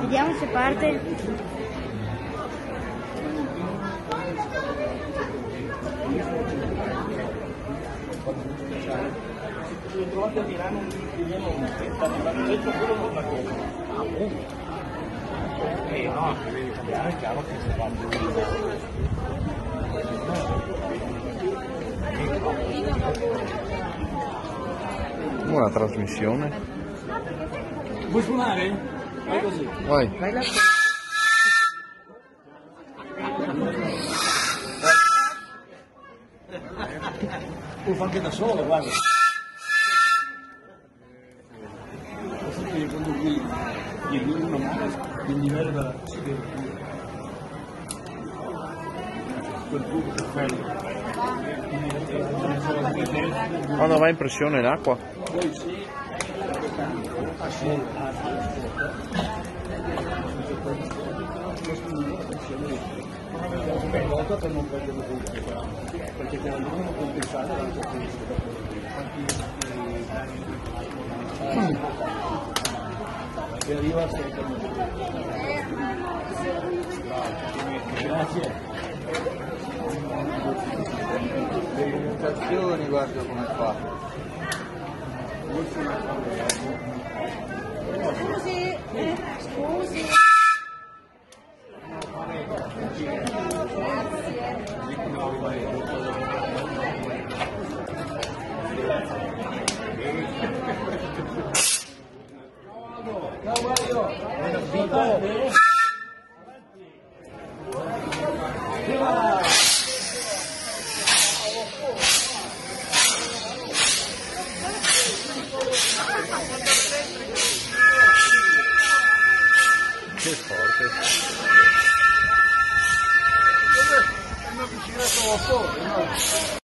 Vediamo se parte. L'ho trovato a Milano un detto quello non la cosa. Ah, boh. No, se devi cambiare è chiaro che se quando buona trasmissione. vuoi suonare? Vai così. Vai. Vai là. Puoi fare anche da solo, guarda. Quando qui gli una mano il livello della quel tubo che fai. Quando va in pressione l'acqua? Poi sì, per non perdere perché te la devono compensare l'altro e arriva sempre. Grazie. Le comunicazioni, guarda come fa. Scusi, scusi. Ciao Mario. Che forte. È una bicicletta a fuori, no?